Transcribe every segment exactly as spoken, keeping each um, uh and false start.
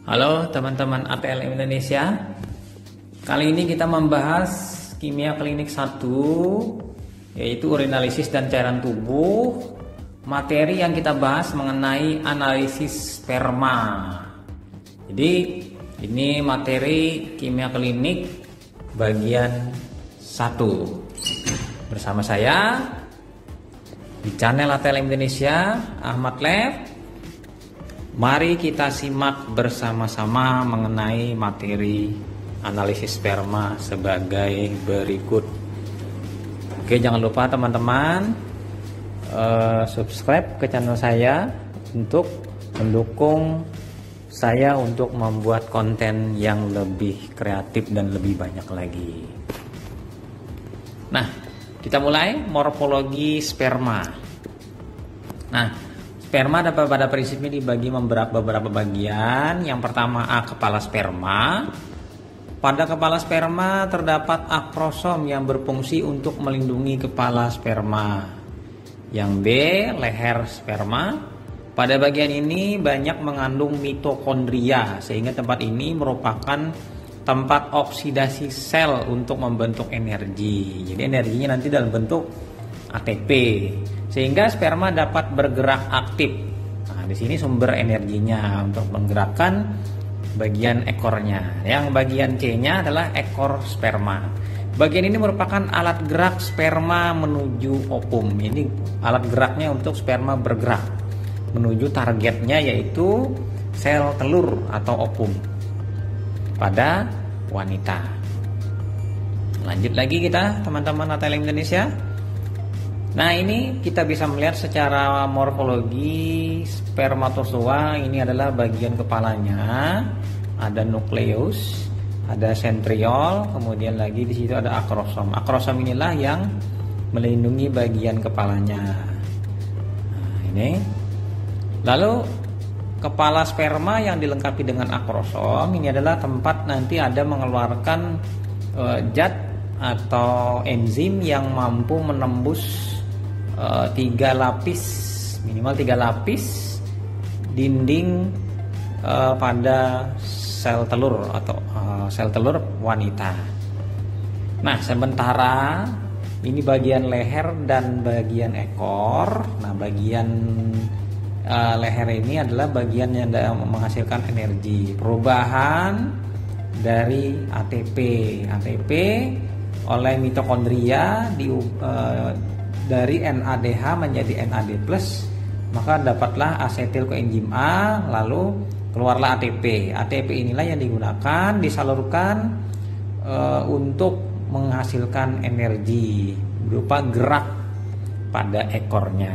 Halo teman-teman A T L M Indonesia. Kali ini kita membahas kimia klinik satu, yaitu urinalisis dan cairan tubuh. Materi yang kita bahas mengenai analisis sperma. Jadi ini materi kimia klinik bagian satu. Bersama saya di channel A T L M Indonesia, Ahmad Lab. Mari kita simak bersama-sama mengenai materi analisis sperma sebagai berikut. Oke, jangan lupa teman-teman uh, subscribe ke channel saya untuk mendukung saya untuk membuat konten yang lebih kreatif dan lebih banyak lagi. Nah, kita mulai morfologi sperma. Nah, sperma dapat pada prinsipnya dibagi beberapa beberapa bagian. Yang pertama A, kepala sperma. Pada kepala sperma terdapat akrosom yang berfungsi untuk melindungi kepala sperma. Yang B, leher sperma. Pada bagian ini banyak mengandung mitokondria, sehingga tempat ini merupakan tempat oksidasi sel untuk membentuk energi. Jadi energinya nanti dalam bentuk A T P, sehingga sperma dapat bergerak aktif. Nah, di sini sumber energinya untuk menggerakkan bagian ekornya. Yang bagian C-nya adalah ekor sperma. Bagian ini merupakan alat gerak sperma menuju ovum. Ini alat geraknya untuk sperma bergerak menuju targetnya, yaitu sel telur atau ovum pada wanita. Lanjut lagi kita teman-teman A T L M Indonesia. Nah, ini kita bisa melihat secara morfologi spermatozoa. Ini adalah bagian kepalanya, ada nukleus, ada sentriol, kemudian lagi di situ ada akrosom. Akrosom inilah yang melindungi bagian kepalanya. Nah, ini. Lalu kepala sperma yang dilengkapi dengan akrosom ini adalah tempat nanti ada mengeluarkan e, zat atau enzim yang mampu menembus Uh, tiga lapis, minimal tiga lapis dinding uh, pada sel telur atau uh, sel telur wanita. Nah, sementara ini bagian leher dan bagian ekor. Nah, bagian uh, leher ini adalah bagian yang menghasilkan energi, perubahan dari A T P. A T P oleh mitokondria di uh, dari N A D H menjadi N A D plus, maka dapatlah asetil koenzim A, lalu keluarlah A T P. A T P inilah yang digunakan disalurkan e, untuk menghasilkan energi berupa gerak pada ekornya.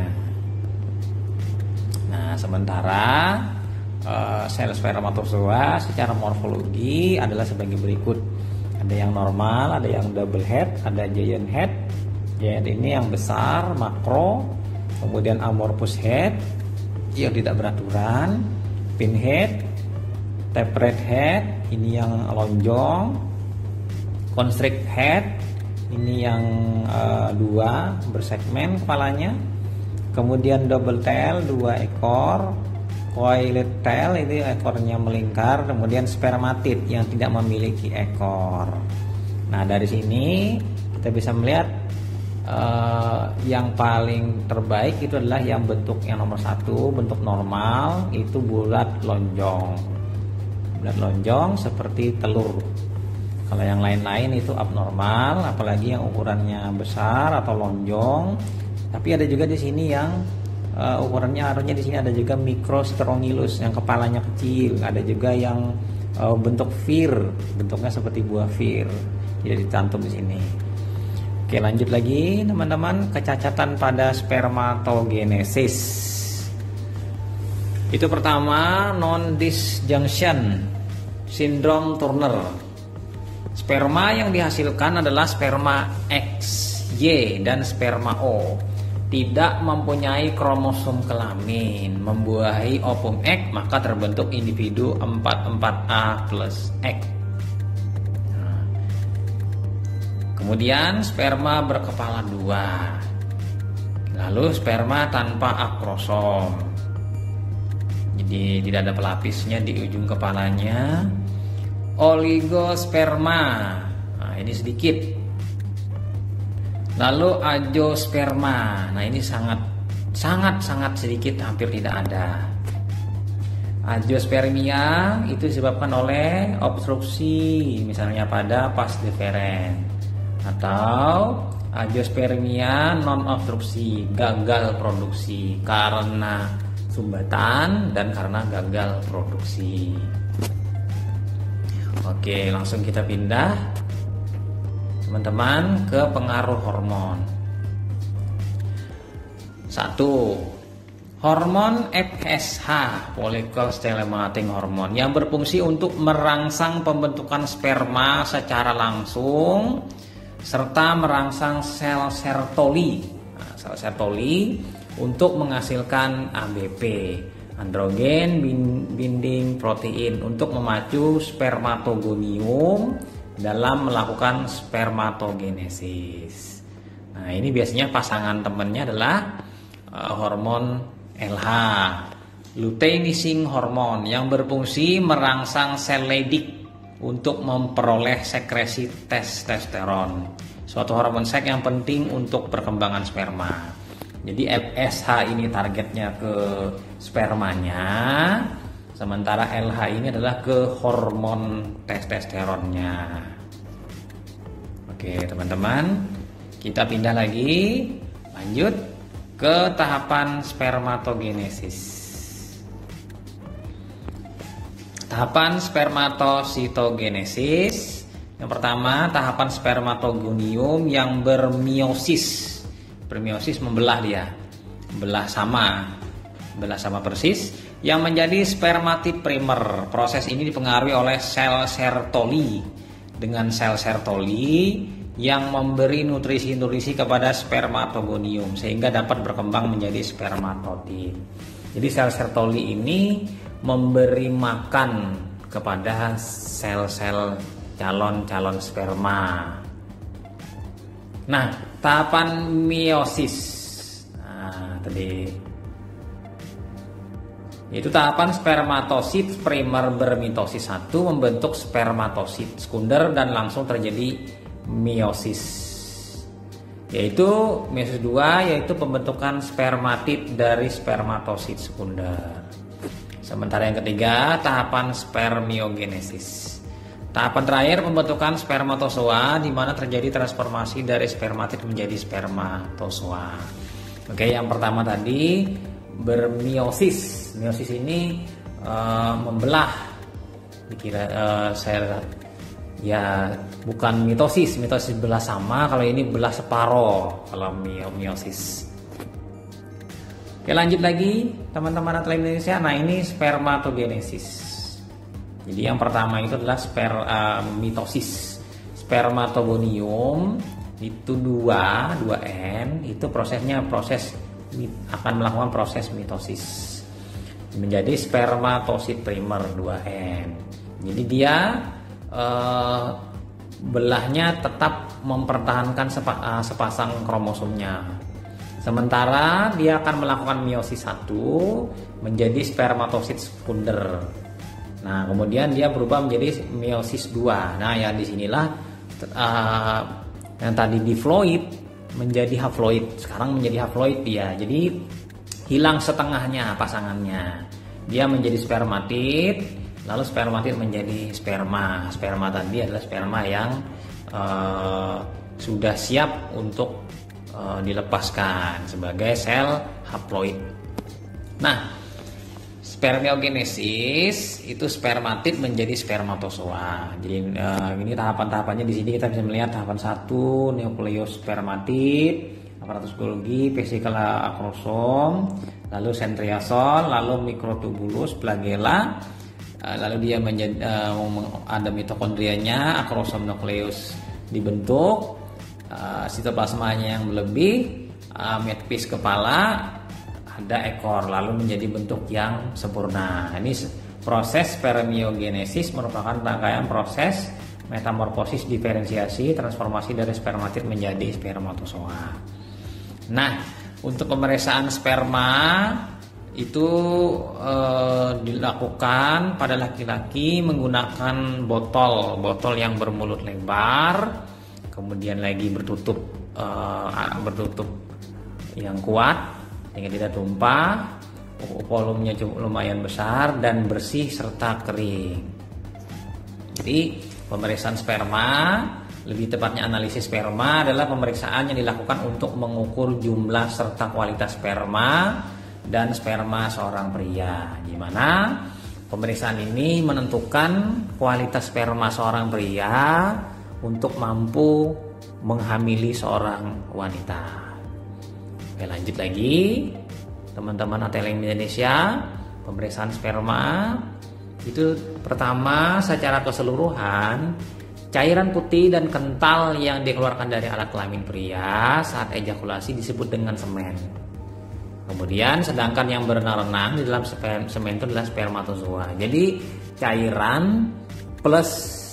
Nah, sementara e, sel spermatozoa secara morfologi adalah sebagai berikut. Ada yang normal, ada yang double head, ada giant head. Ya, ini yang besar, makro, kemudian amorphous head yang tidak beraturan, pinhead, tapered head, ini yang lonjong, constrict head, ini yang uh, dua bersegmen kepalanya, kemudian double tail, dua ekor, coiled tail, itu ekornya melingkar, kemudian spermatid yang tidak memiliki ekor. Nah, dari sini kita bisa melihat Uh, yang paling terbaik itu adalah yang bentuk yang nomor satu, bentuk normal, itu bulat lonjong, bulat lonjong seperti telur. Kalau yang lain-lain itu abnormal, apalagi yang ukurannya besar atau lonjong. Tapi ada juga di sini yang uh, ukurannya harusnya di sini ada juga microstrongylos yang kepalanya kecil. Ada juga yang uh, bentuk vir, bentuknya seperti buah vir, jadi dicantum di sini. Oke, lanjut lagi teman-teman, kecacatan pada spermatogenesis. Itu pertama, non-disjunction syndrome Turner. Sperma yang dihasilkan adalah sperma X, Y, dan sperma O. Tidak mempunyai kromosom kelamin, membuahi ovum X, maka terbentuk individu empat puluh empat A plus X. Kemudian sperma berkepala dua, lalu sperma tanpa akrosom. jadi tidak ada pelapisnya di ujung kepalanya. Oligosperma, nah ini sedikit. Lalu agiosperma, nah ini sangat sangat sangat sedikit, hampir tidak ada. Agiospermia itu disebabkan oleh obstruksi, misalnya pada vas deferens, atau agiospermia non obstruksi, gagal produksi karena sumbatan dan karena gagal produksi. Oke, langsung kita pindah teman-teman ke pengaruh hormon. Satu, hormon F S H, follicle stimulating hormone, yang berfungsi untuk merangsang pembentukan sperma secara langsung serta merangsang sel Sertoli, nah, sel Sertoli untuk menghasilkan A B P, androgen binding protein, untuk memacu spermatogonium dalam melakukan spermatogenesis. Nah, ini biasanya pasangan temannya adalah uh, hormon L H, luteinizing hormone, yang berfungsi merangsang sel Leydig untuk memperoleh sekresi testosteron, suatu hormon seks yang penting untuk perkembangan sperma. Jadi F S H ini targetnya ke spermanya, sementara L H ini adalah ke hormon testosteronnya. Oke teman-teman, kita pindah lagi, lanjut ke tahapan spermatogenesis. Tahapan spermatositogenesis. Yang pertama, tahapan spermatogonium yang bermeiosis. Bermeiosis membelah dia, belah sama, belah sama persis, yang menjadi spermatid primer. Proses ini dipengaruhi oleh sel Sertoli dengan sel Sertoli yang memberi nutrisi-nutrisi kepada spermatogonium sehingga dapat berkembang menjadi spermatotid. Jadi sel Sertoli ini memberi makan kepada sel-sel calon-calon sperma. Nah, tahapan meiosis. Nah, tadi yaitu tahapan spermatosit primer bermitosis satu membentuk spermatosit sekunder dan langsung terjadi meiosis. Yaitu meiosis dua yaitu pembentukan spermatid dari spermatosit sekunder. Sementara yang ketiga, tahapan spermiogenesis. Tahapan terakhir pembentukan spermatozoa, di mana terjadi transformasi dari spermatid menjadi spermatozoa. Oke, yang pertama tadi bermeiosis. Meiosis ini uh, membelah, dikira uh, saya ya bukan mitosis. Mitosis belah sama, kalau ini belah separoh kalau meiosis. Oke, lanjut lagi teman-teman atlet Indonesia. Nah, ini spermatogenesis. Jadi yang pertama itu adalah sper, uh, mitosis. Spermatogonium itu dua, dua N, itu prosesnya proses akan melakukan proses mitosis menjadi spermatosit primer dua N. Jadi dia uh, belahnya tetap mempertahankan sepa, uh, sepasang kromosomnya. Sementara dia akan melakukan meiosis satu menjadi spermatosit sekunder. Nah, kemudian dia berubah menjadi meiosis dua. Nah, yang disinilah uh, yang tadi diploid menjadi haploid. Sekarang menjadi haploid dia. Jadi hilang setengahnya pasangannya. Dia menjadi spermatid, lalu spermatid menjadi sperma. Sperma tadi adalah sperma yang uh, sudah siap untuk dilepaskan sebagai sel haploid. Nah, spermiogenesis itu spermatid menjadi spermatozoa. Jadi uh, ini tahapan-tahapannya di sini kita bisa melihat tahapan satu nukleus spermatid, aparatus Golgi, vesikel akrosom, lalu centriasol, lalu mikrotubulus, flagella, uh, lalu dia menjadi uh, ada mitokondrianya, akrosom nukleus dibentuk. Uh, sitoplasmanya yang berlebih, uh, metapis kepala, ada ekor, lalu menjadi bentuk yang sempurna. Ini proses spermiogenesis merupakan rangkaian proses metamorfosis, diferensiasi, transformasi dari spermatid menjadi spermatozoa. Nah, untuk pemeriksaan sperma itu eh, dilakukan pada laki-laki menggunakan botol botol yang bermulut lebar, kemudian lagi bertutup eh, bertutup yang kuat sehingga tidak tumpah, volumenya cukup lumayan besar dan bersih serta kering. Jadi pemeriksaan sperma, lebih tepatnya analisis sperma, adalah pemeriksaan yang dilakukan untuk mengukur jumlah serta kualitas sperma dan sperma seorang pria, di mana pemeriksaan ini menentukan kualitas sperma seorang pria untuk mampu menghamili seorang wanita. Oke, lanjut lagi teman-teman A T L M Indonesia. Pemeriksaan sperma itu pertama, secara keseluruhan cairan putih dan kental yang dikeluarkan dari alat kelamin pria saat ejakulasi disebut dengan semen. Kemudian sedangkan yang berenang-renang di dalam semen itu adalah spermatozoa. Jadi cairan plus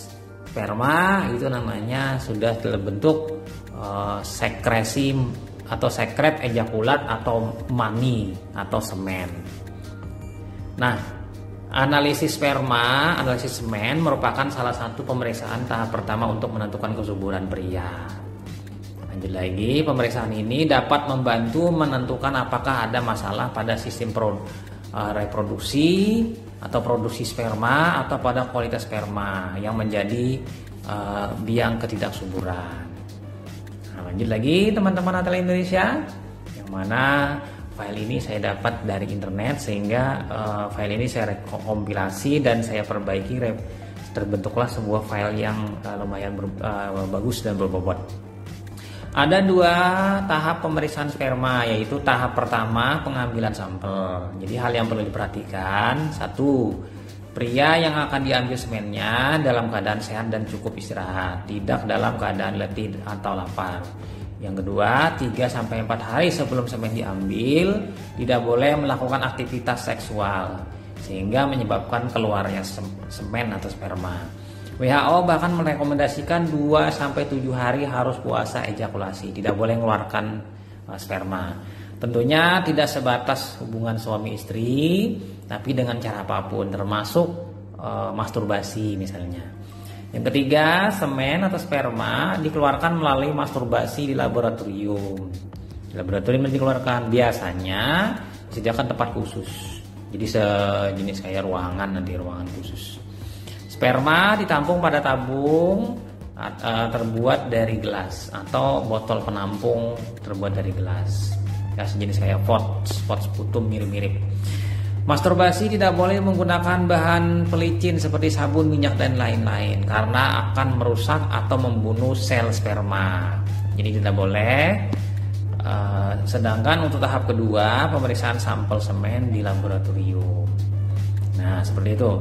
sperma itu namanya sudah terbentuk uh, sekresi atau sekret ejakulat atau mani atau semen. Nah, analisis sperma, analisis semen merupakan salah satu pemeriksaan tahap pertama untuk menentukan kesuburan pria. Lanjut lagi, pemeriksaan ini dapat membantu menentukan apakah ada masalah pada sistem pro, uh, reproduksi atau produksi sperma atau pada kualitas sperma yang menjadi uh, biang ketidaksuburan. Nah, lanjut lagi teman-teman A T L Indonesia, yang mana file ini saya dapat dari internet, sehingga uh, file ini saya kompilasi dan saya perbaiki, terbentuklah sebuah file yang uh, lumayan ber, uh, bagus dan berbobot. Ada dua tahap pemeriksaan sperma, yaitu tahap pertama pengambilan sampel. Jadi hal yang perlu diperhatikan, satu, pria yang akan diambil semennya dalam keadaan sehat dan cukup istirahat, tidak dalam keadaan letih atau lapar. Yang kedua, tiga sampai empat hari sebelum semen diambil tidak boleh melakukan aktivitas seksual sehingga menyebabkan keluarnya semen atau sperma. W H O bahkan merekomendasikan dua sampai tujuh hari harus puasa ejakulasi, tidak boleh mengeluarkan uh, sperma. Tentunya tidak sebatas hubungan suami istri, tapi dengan cara apapun, termasuk uh, masturbasi misalnya. Yang ketiga, semen atau sperma dikeluarkan melalui masturbasi di laboratorium. Di laboratorium dikeluarkan biasanya disediakan tempat khusus. Jadi sejenis kayak ruangan, nanti ruangan khusus. Sperma ditampung pada tabung uh, terbuat dari gelas atau botol penampung terbuat dari gelas. Ya, sejenis kayak pot, pot sputum mirip-mirip. Masturbasi tidak boleh menggunakan bahan pelicin seperti sabun, minyak dan lain-lain karena akan merusak atau membunuh sel sperma. Jadi tidak boleh. Uh, sedangkan untuk tahap kedua, pemeriksaan sampel semen di laboratorium. Nah, seperti itu.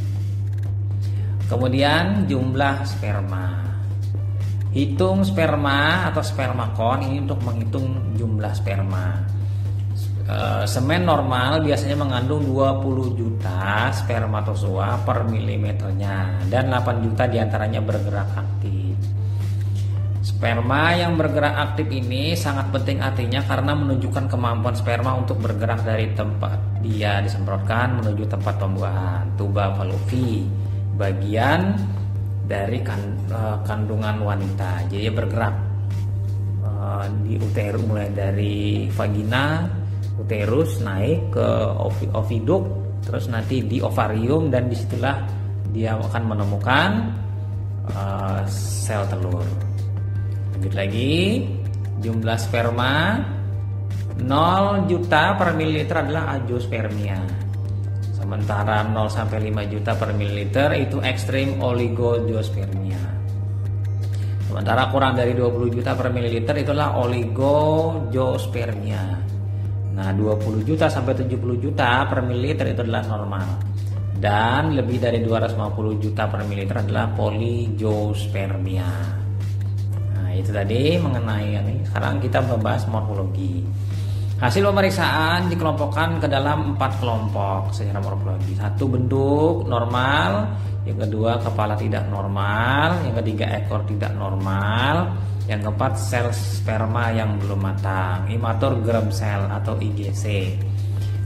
Kemudian jumlah sperma. Hitung sperma atau spermakon ini untuk menghitung jumlah sperma. E, semen normal biasanya mengandung dua puluh juta spermatozoa per milimeternya dan delapan juta diantaranya bergerak aktif. Sperma yang bergerak aktif ini sangat penting artinya karena menunjukkan kemampuan sperma untuk bergerak dari tempat dia disemprotkan menuju tempat pembuahan, tuba fallopi, bagian dari kan, uh, kandungan wanita. Jadi bergerak uh, di uterus, mulai dari vagina, uterus naik ke oviduk, terus nanti di ovarium, dan disitulah dia akan menemukan uh, sel telur. Lanjut lagi, jumlah sperma nol juta per mililiter adalah azoospermia. Sementara nol sampai lima juta per mililiter itu ekstrim oligozoospermia. Sementara kurang dari dua puluh juta per mililiter itulah oligozoospermia. Nah, dua puluh juta sampai tujuh puluh juta per mililiter itu adalah normal. Dan lebih dari dua ratus lima puluh juta per mililiter adalah polyzoospermia. Nah, itu tadi mengenai ini. Sekarang kita membahas morfologi. Hasil pemeriksaan dikelompokkan ke dalam empat kelompok secara morfologi. Satu, bentuk normal. Yang kedua, kepala tidak normal. Yang ketiga, ekor tidak normal. Yang keempat, sel sperma yang belum matang, immature germ cell atau I G C.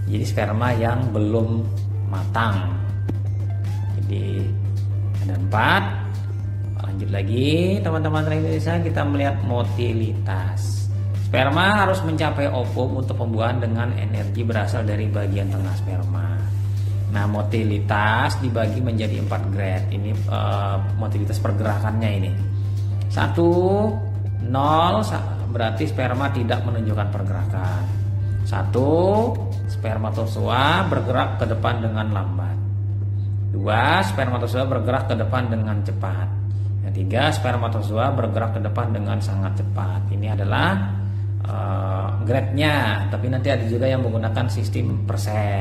Jadi sperma yang belum matang. Jadi ada empat. Lanjut lagi teman-teman Indonesia, kita melihat motilitas. Sperma harus mencapai ovum untuk pembuahan dengan energi berasal dari bagian tengah sperma. Nah, motilitas dibagi menjadi empat grade. Ini uh, motilitas pergerakannya ini. Satu, nol berarti sperma tidak menunjukkan pergerakan. Satu, spermatozoa bergerak ke depan dengan lambat. Dua, spermatozoa bergerak ke depan dengan cepat. Yang tiga, spermatozoa bergerak ke depan dengan sangat cepat. Ini adalah uh, grade-nya, tapi nanti ada juga yang menggunakan sistem persen.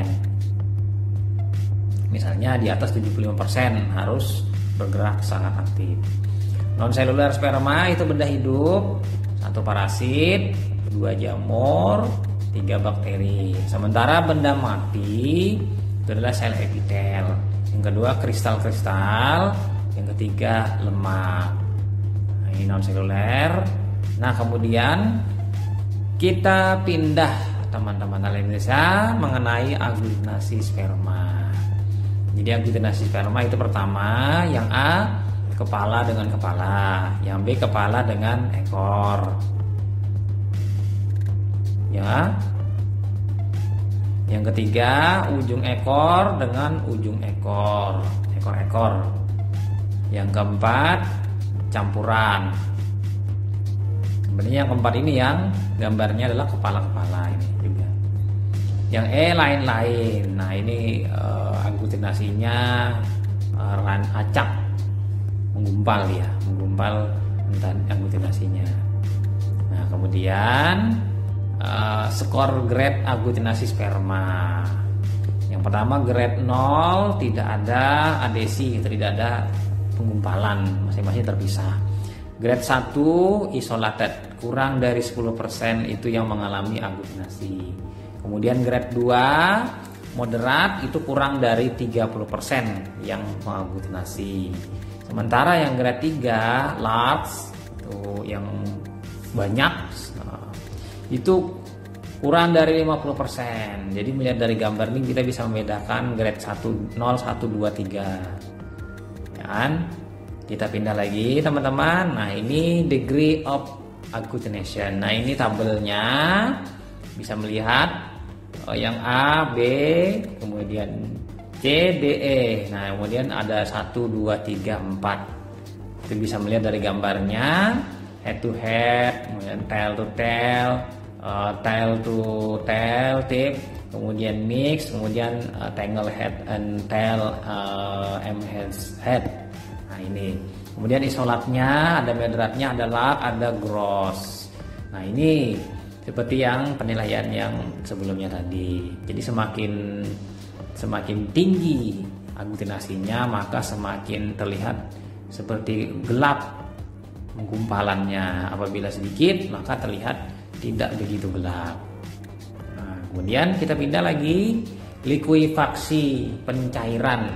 Misalnya di atas tujuh puluh lima persen harus bergerak sangat aktif. Non seluler sperma itu benda hidup, satu parasit, dua jamur, tiga bakteri. Sementara benda mati itu adalah sel epitel. Yang kedua kristal-kristal, yang ketiga lemak. Nah, ini non seluler. Nah, kemudian kita pindah teman-teman Indonesia mengenai aglutinasi sperma. Jadi aglutinasi sperma itu pertama, yang A kepala dengan kepala, yang B kepala dengan ekor. Ya. Yang ketiga ujung ekor dengan ujung ekor, ekor-ekor. Yang keempat campuran. Sebenarnya yang keempat ini yang gambarnya adalah kepala-kepala ini juga. Yang E lain-lain. Nah, ini uh, aglutinasinya uh, ran acak, menggumpal ya, menggumpal aglutinasinya. Nah, kemudian uh, skor grade aglutinasi sperma. Yang pertama grade nol, tidak ada adesi, tidak ada penggumpalan, masing-masing terpisah. Grade satu isolated, kurang dari sepuluh persen itu yang mengalami aglutinasi. Kemudian grade dua moderat, itu kurang dari tiga puluh persen yang mengaglutinasi. Sementara yang grade tiga large, itu yang banyak, itu kurang dari lima puluh persen. Jadi melihat dari gambar ini kita bisa membedakan grade satu, nol, satu, dua, tiga. Dan kita pindah lagi teman-teman. Nah, ini degree of agglutination. Nah, ini tabelnya bisa melihat oh, yang A, B, kemudian C, D, E. Nah, kemudian ada satu, dua, tiga, empat. Itu bisa melihat dari gambarnya, head to head, kemudian tail to tail, uh, tail to tail tip, kemudian mix, kemudian uh, tangle head and tail, uh, M head. Nah, ini. Kemudian isolatnya ada moderatnya, ada large, ada gross. Nah, ini seperti yang penilaian yang sebelumnya tadi. Jadi semakin semakin tinggi aglutinasinya, maka semakin terlihat seperti gelap menggumpalannya. Apabila sedikit, maka terlihat tidak begitu gelap. Nah, kemudian kita pindah lagi likuifaksi, pencairan.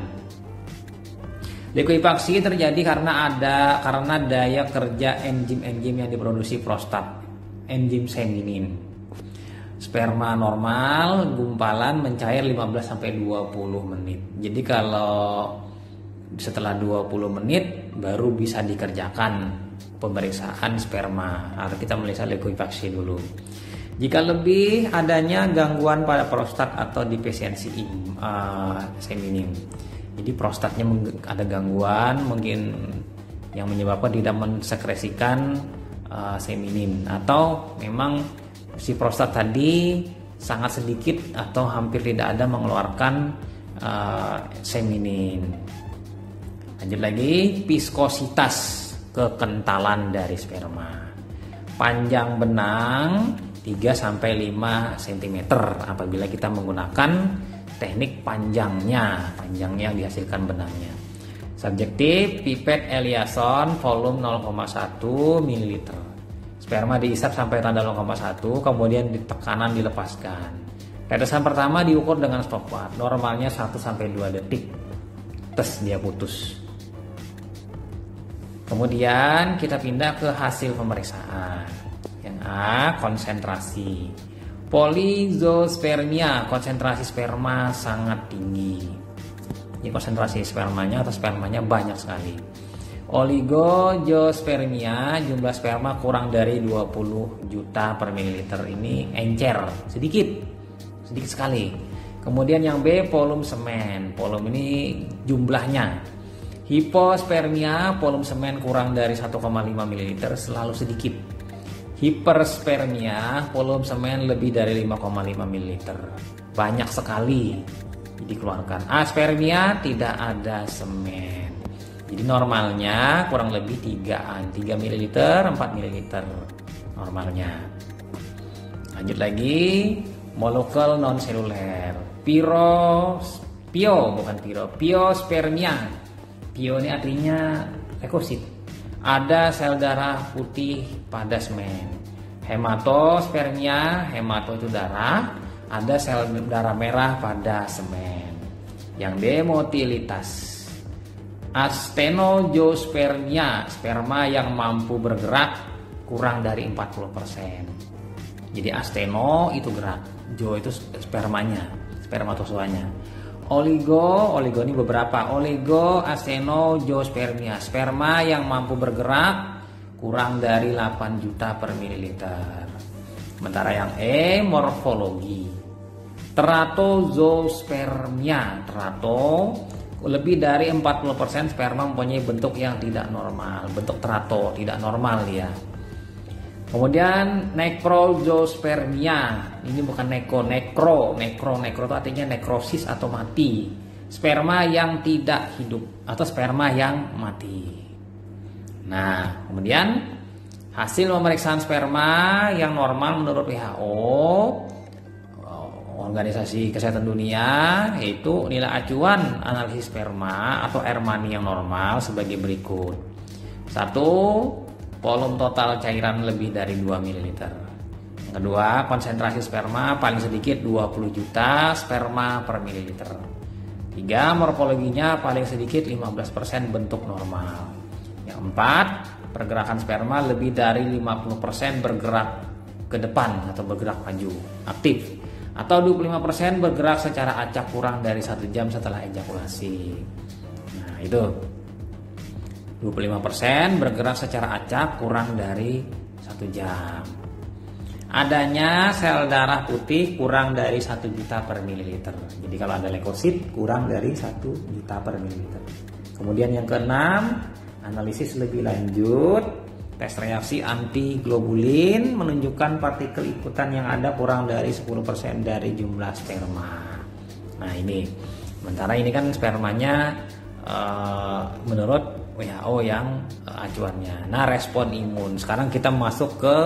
Likuifaksi terjadi karena ada karena daya kerja enzim-enzim yang diproduksi prostat, enzim seminin. Sperma normal gumpalan mencair lima belas sampai dua puluh menit. Jadi kalau setelah dua puluh menit baru bisa dikerjakan pemeriksaan sperma atau kita melihat likuifaksi dulu. Jika lebih adanya gangguan pada prostat atau defisiensi uh, seminin. Jadi prostatnya ada gangguan, mungkin yang menyebabkan tidak mensekresikan uh, seminin, atau memang si prostat tadi sangat sedikit atau hampir tidak ada mengeluarkan uh, seminin. Lanjut lagi, viskositas, kekentalan dari sperma. Panjang benang tiga sampai lima sentimeter apabila kita menggunakan teknik panjangnya, panjangnya yang dihasilkan benangnya. Subjektif, pipet Eliasson, volume nol koma satu mililiter. Sperma diisap sampai tanda nol koma satu, kemudian di tekanan dilepaskan. Tetesan pertama diukur dengan stopwatch, normalnya satu sampai dua detik. Tes dia putus. Kemudian kita pindah ke hasil pemeriksaan. Yang A, konsentrasi. Polizospermia, konsentrasi sperma sangat tinggi. Ini konsentrasi spermanya atau spermanya banyak sekali. Oligospermia, jumlah sperma kurang dari dua puluh juta per mililiter. Ini encer, sedikit, sedikit sekali. Kemudian yang B, volume semen. Volume ini jumlahnya. Hipospermia, volume semen kurang dari satu koma lima mililiter, selalu sedikit. Hiperspermia, volume semen lebih dari lima koma lima mililiter, banyak sekali dikeluarkan. Aspermia, tidak ada semen. Jadi normalnya kurang lebih tiga mililiter, empat mililiter normalnya. Lanjut lagi, molekul non seluler. Piro, pio bukan piro, piospermia. Pio ini artinya leukosit. Ada sel darah putih pada semen. Hematospermia, hemato itu darah, ada sel darah merah pada semen. Yang D, motilitas. Astenojospermia, sperma yang mampu bergerak kurang dari empat puluh persen. Jadi asteno itu gerak, jo itu spermanya, spermatozoanya. Oligo, oligo ini beberapa. Oligo astenojospermia, sperma yang mampu bergerak kurang dari delapan juta per mililiter. Sementara yang E, morfologi. Teratozospermia, terato, lebih dari empat puluh persen sperma mempunyai bentuk yang tidak normal, bentuk terato, tidak normal ya. Kemudian nekrozospermia, ini bukan neko, nekro, nekro, nekro itu artinya nekrosis atau mati. Sperma yang tidak hidup atau sperma yang mati. Nah, kemudian hasil pemeriksaan sperma yang normal menurut W H O, Organisasi Kesehatan Dunia, yaitu nilai acuan analisis sperma atau air mani yang normal sebagai berikut. Satu, volume total cairan lebih dari dua mililiter. Yang kedua, konsentrasi sperma paling sedikit dua puluh juta sperma per mililiter. Tiga, morfologinya paling sedikit lima belas persen bentuk normal. Yang empat, pergerakan sperma lebih dari lima puluh persen bergerak ke depan atau bergerak maju, aktif. Atau dua puluh lima persen bergerak secara acak kurang dari satu jam setelah ejakulasi. Nah, itu. dua puluh lima persen bergerak secara acak kurang dari satu jam. Adanya sel darah putih kurang dari satu juta per mililiter. Jadi kalau ada leukosit kurang dari satu juta per mililiter. Kemudian yang keenam, analisis lebih lanjut. Tes reaksi antiglobulin menunjukkan partikel ikutan yang ada kurang dari sepuluh persen dari jumlah sperma. Nah ini, sementara ini kan spermanya uh, menurut W H O yang uh, acuannya. Nah, respon imun. Sekarang kita masuk ke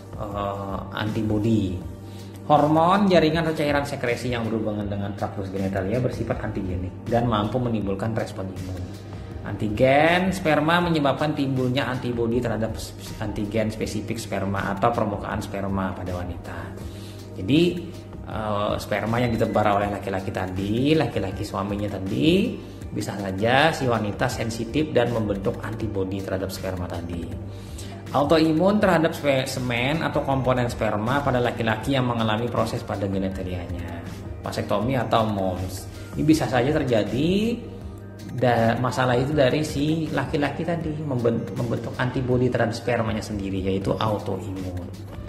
uh, antibodi. Hormon, jaringan atau cairan sekresi yang berhubungan dengan traktus genitalia bersifat antigenik dan mampu menimbulkan respon imun. Antigen sperma menyebabkan timbulnya antibodi terhadap antigen spesifik sperma atau permukaan sperma pada wanita. Jadi uh, sperma yang ditebar oleh laki-laki tadi, laki-laki suaminya tadi, bisa saja si wanita sensitif dan membentuk antibodi terhadap sperma tadi. Autoimun terhadap semen atau komponen sperma pada laki-laki yang mengalami proses pada genitalianya, vasektomi atau M O M S. Ini bisa saja terjadi. Da, masalah itu dari si laki-laki tadi membentuk, membentuk antibodi terhadap spermanya sendiri, yaitu autoimun.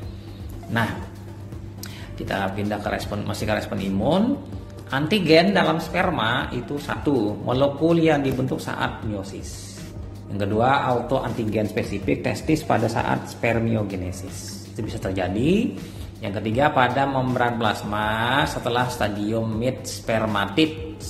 Nah, kita pindah ke respon, masih ke respon imun. Antigen dalam sperma itu satu, molekul yang dibentuk saat meiosis. Yang kedua, autoantigen spesifik testis pada saat spermiogenesis. Itu bisa terjadi. Yang ketiga, pada membran plasma setelah stadium mid spermatid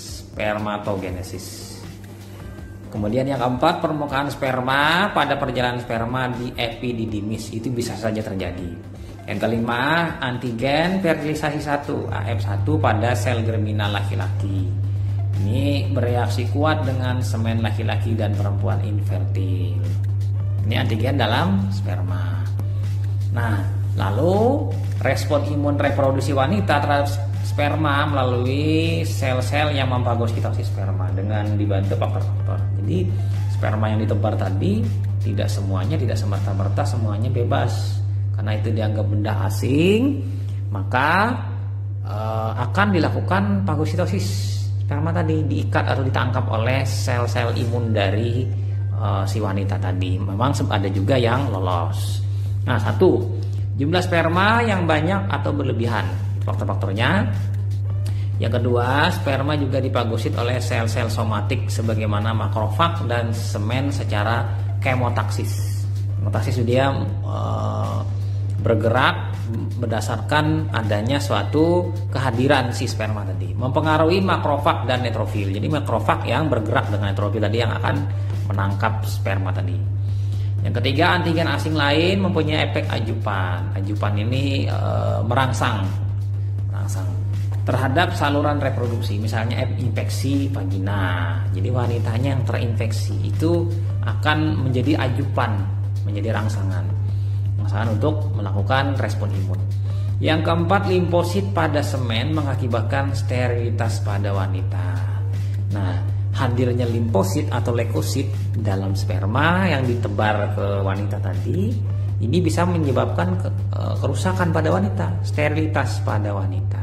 spermatogenesis. Kemudian yang keempat, permukaan sperma pada perjalanan sperma di epididymis, itu bisa saja terjadi. Yang kelima, antigen fertilisasi satu A F satu pada sel germinal laki-laki. Ini bereaksi kuat dengan semen laki-laki dan perempuan infertil. Ini antigen dalam sperma. Nah, lalu respon imun reproduksi wanita terhadap sperma melalui sel-sel yang memfagositosis sperma dengan dibantu faktor-faktor. Jadi sperma yang ditebar tadi tidak semuanya, tidak semerta-merta semuanya bebas, karena itu dianggap benda asing. maka uh, akan dilakukan fagositosis sperma tadi, diikat atau ditangkap oleh sel-sel imun dari uh, si wanita tadi. Memang ada juga yang lolos. Nah, satu, jumlah sperma yang banyak atau berlebihan, faktor-faktornya. Yang kedua, sperma juga dipagosit oleh sel-sel somatik sebagaimana makrofag dan semen secara kemotaksis. Kemotaksis dia uh, bergerak berdasarkan adanya suatu kehadiran si sperma tadi, mempengaruhi makrofag dan neutrofil. Jadi makrofag yang bergerak dengan neutrofil tadi yang akan menangkap sperma tadi. Yang ketiga, antigen asing lain mempunyai efek ajupan. Ajupan ini e, merangsang, merangsang terhadap saluran reproduksi, misalnya infeksi vagina. Jadi wanitanya yang terinfeksi itu akan menjadi ajupan, menjadi rangsangan. Untuk melakukan respon imun. Yang keempat, limfosit pada semen mengakibatkan sterilitas pada wanita. Nah, hadirnya limfosit atau leukosit dalam sperma yang ditebar ke wanita tadi, ini bisa menyebabkan ke, kerusakan pada wanita, sterilitas pada wanita.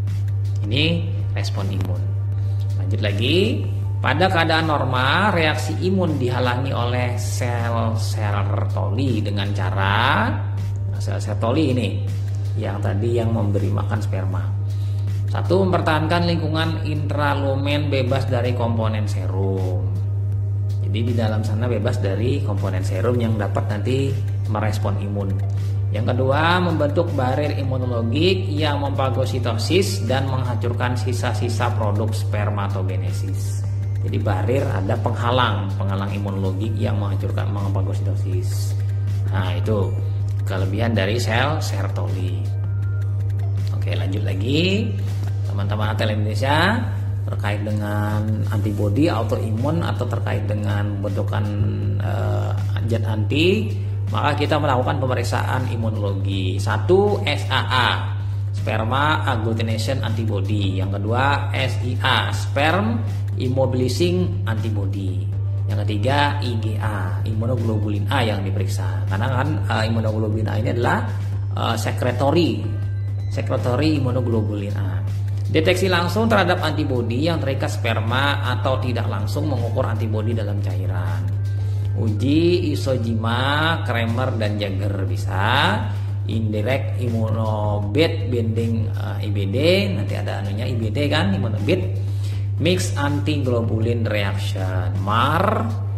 Ini respon imun. Lanjut lagi. Pada keadaan normal, reaksi imun dihalangi oleh sel Sertoli dengan cara sel Sertoli ini yang tadi yang memberi makan sperma. Satu, mempertahankan lingkungan intralumen bebas dari komponen serum. Jadi di dalam sana bebas dari komponen serum yang dapat nanti merespon imun. Yang kedua, membentuk barir imunologik yang memfagositosis dan menghancurkan sisa-sisa produk spermatogenesis. Jadi barir ada penghalang, penghalang imunologi yang menghancurkan fagositosis. Nah, itu kelebihan dari sel Sertoli. Oke, lanjut lagi. Teman-teman A T L Indonesia, terkait dengan antibodi autoimun atau terkait dengan pembentukan uh, zat anti, maka kita melakukan pemeriksaan imunologi. Satu, S A A, sperma agglutination antibody. Yang kedua, S I A, sperm immobilizing antibody. Yang ketiga, I G A, immunoglobulin A yang diperiksa. Karena kan uh, immunoglobulin A ini adalah uh, sekretori, sekretori immunoglobulin A. Deteksi langsung terhadap antibodi yang terikat sperma atau tidak langsung mengukur antibodi dalam cairan. Uji isogema, Kramer dan Jaeger bisa. Indirect immunobit binding uh, I B D, nanti ada anunya I B D kan, immunobit. Mixed anti-globulin reaction, M A R,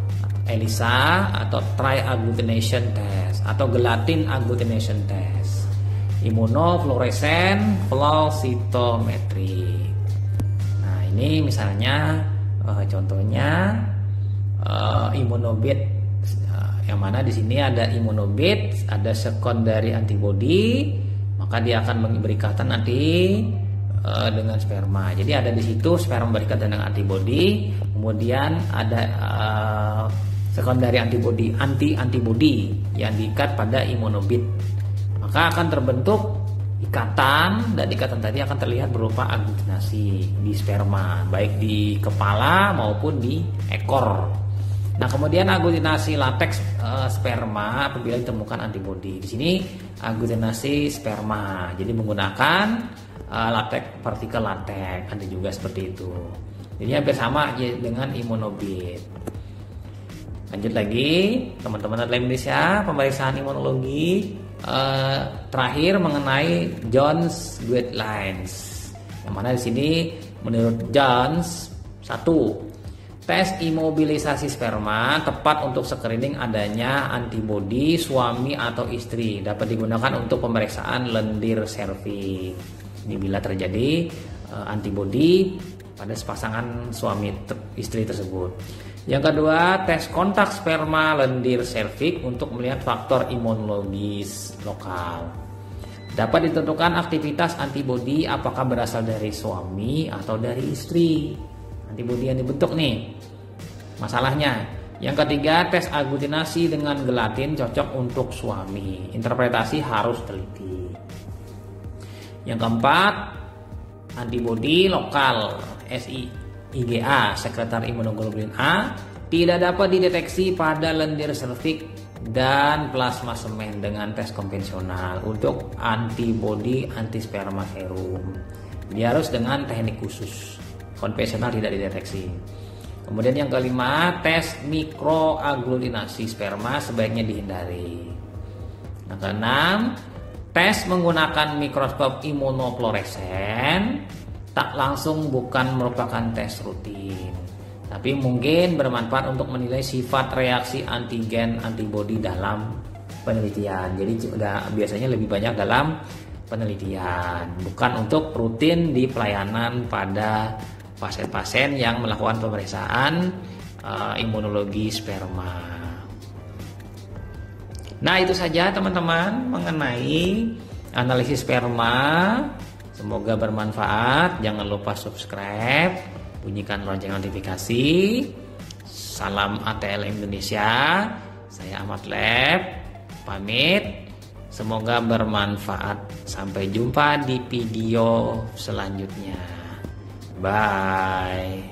ELISA atau triagglutination test atau gelatin agglutination test, immunofluorescence flow cytometry. Nah, ini misalnya uh, contohnya uh, immunobit, uh, yang mana di sini ada immunobit, ada secondary antibody, maka dia akan memberikan nanti dengan sperma. Jadi ada di situ sperma berikatan dengan antibodi, kemudian ada uh, sekundari antibodi, anti antibodi yang diikat pada imunobit. Maka akan terbentuk ikatan, dan ikatan tadi akan terlihat berupa agglutinasi di sperma, baik di kepala maupun di ekor. Nah, kemudian agglutinasi lateks uh, sperma apabila ditemukan antibodi. Di sini agglutinasi sperma. Jadi menggunakan Uh, latek, partikel latek, ada juga seperti itu. Jadi hampir sama dengan imunobit. Lanjut lagi, teman-teman dari Indonesia, pemeriksaan imunologi uh, terakhir mengenai Jones Guidelines. Yang mana di sini menurut Jones, satu, tes imobilisasi sperma tepat untuk screening adanya antibodi suami atau istri, dapat digunakan untuk pemeriksaan lendir serviks. Ini bila terjadi uh, antibodi pada pasangan suami ter istri tersebut. Yang kedua, tes kontak sperma lendir serviks untuk melihat faktor imunologis lokal. Dapat ditentukan aktivitas antibodi apakah berasal dari suami atau dari istri. Antibodi yang dibentuk nih. Masalahnya. Yang ketiga, tes agglutinasi dengan gelatin cocok untuk suami. Interpretasi harus teliti. Yang keempat, antibodi lokal S I G A, sekretar immunoglobulin A, tidak dapat dideteksi pada lendir serviks dan plasma semen dengan tes konvensional untuk antibodi anti sperma serum. Dia harus dengan teknik khusus, konvensional tidak dideteksi. Kemudian yang kelima, tes mikroaglutinasi sperma sebaiknya dihindari. Yang keenam, tes menggunakan mikroskop imunofluoresen tak langsung bukan merupakan tes rutin, tapi mungkin bermanfaat untuk menilai sifat reaksi antigen antibodi dalam penelitian. Jadi udah biasanya lebih banyak dalam penelitian, bukan untuk rutin di pelayanan pada pasien-pasien yang melakukan pemeriksaan uh, imunologi sperma. Nah, itu saja teman-teman mengenai analisis sperma. Semoga bermanfaat. Jangan lupa subscribe, bunyikan lonceng notifikasi. Salam A T L Indonesia. Saya Ahmad Lab, pamit. Semoga bermanfaat. Sampai jumpa di video selanjutnya. Bye.